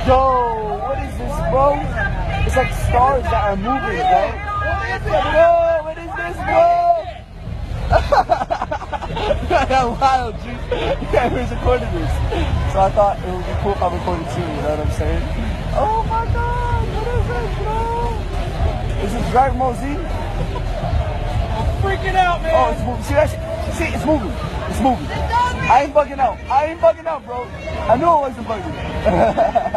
Yo, what is this, bro? It's like stars that are moving, bro. Yo, what is this, bro? That's wild, G. Yeah, who's recording this? So I thought it would be cool if I recorded too, you know what I'm saying? Oh my god, what is this, bro? Is this Dragon Ball Z? I'm freaking out, man. Oh, it's moving. See that shit? See, it's moving. It's moving. I ain't bugging out. I ain't bugging out, bro. I knew I wasn't bugging.